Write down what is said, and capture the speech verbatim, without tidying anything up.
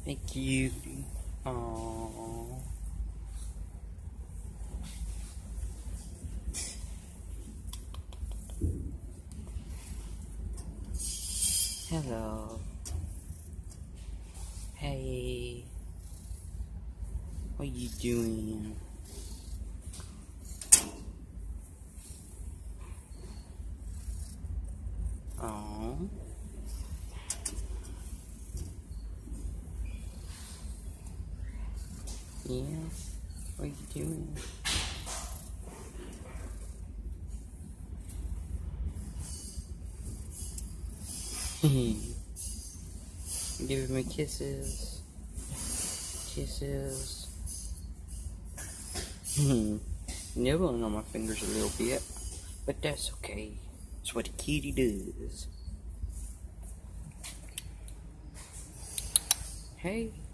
Hey, cutie. Aww. Hello. Hey. What you doing? Aww. Yeah. What you doing? Giving me kisses. Kisses. Nibbling on my fingers a little bit. But that's okay. It's what a kitty does. Hey.